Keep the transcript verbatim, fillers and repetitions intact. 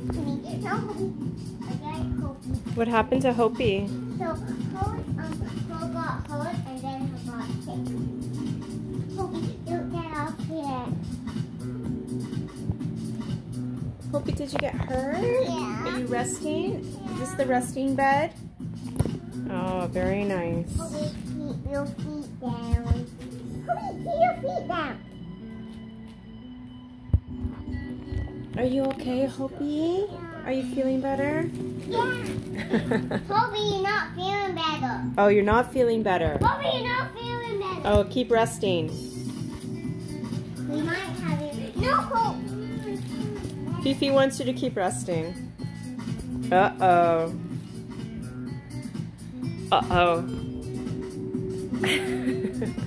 No, Hopi. I got Hopi. What happened to Hopi? So, Hope, um, Hope got hurt and then he got sick. Hopi, don't get off here. Hopi, did you get hurt? Yeah. Are you resting? Is this the resting bed? Oh, very nice. Hopi, keep your feet down. Hopi, keep your feet down. Are you okay, Hopi? Are you feeling better? Yeah. Hopi, you're not feeling better. Oh, you're not feeling better. Hopi, you're not feeling better. Oh, keep resting. We might have it. No, Hope. Fifi wants you to keep resting. Uh-oh. Uh-oh.